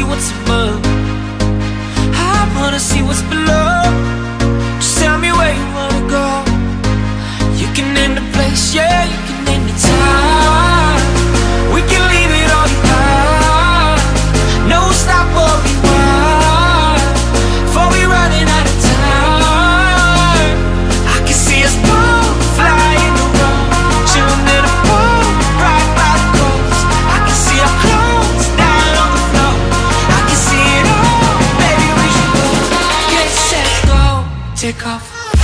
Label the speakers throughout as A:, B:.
A: what's above. I wanna see what's below. Just tell me where you wanna go. You can name the place, yeah, you can name the time. We can leave it all behind. No stop or rewind. Before we running out of time. I can see us both flying around, chilling in a pool right by the coast. I can see our clothes down on the floor. I can see it all, baby, we should go. Get set, go, take off.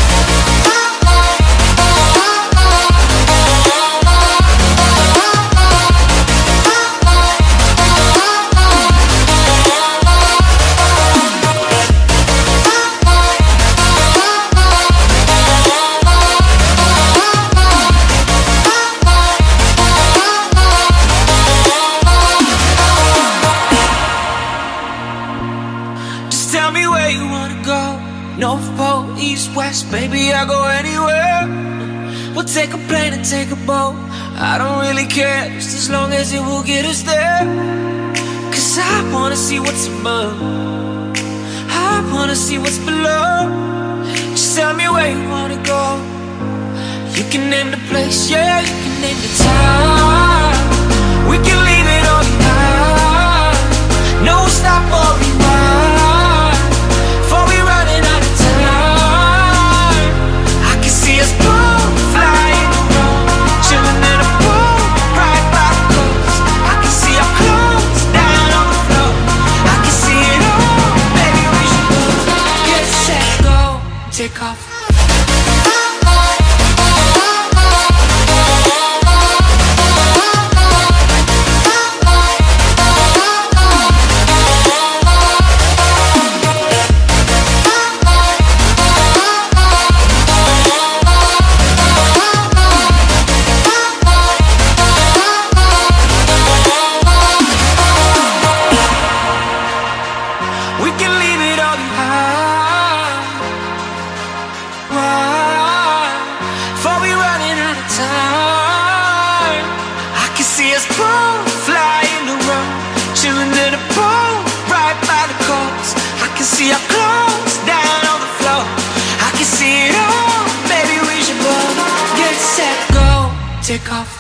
A: Tell me where you wanna go. North Pole, East, West, baby, I'll go anywhere. We'll take a plane and take a boat. I don't really care, just as long as it will get us there. Cause I wanna see what's above. I wanna see what's below. Just tell me where you wanna go. You can name the place, yeah, you can name the time. We can leave it all behind. No stop or rewind. Before we running out of time. I can see us both flying around, chilling in a pool right by the coast. I can see our clothes down on the floor. I can see it all, baby, we should go. Get set, go, take off. We can leave it all behind. Why? Before we running out of time. I can see us both flying around, chilling in a pool right by the coast. I can see our clothes down on the floor. I can see it all, baby, we should both get set, go, take off.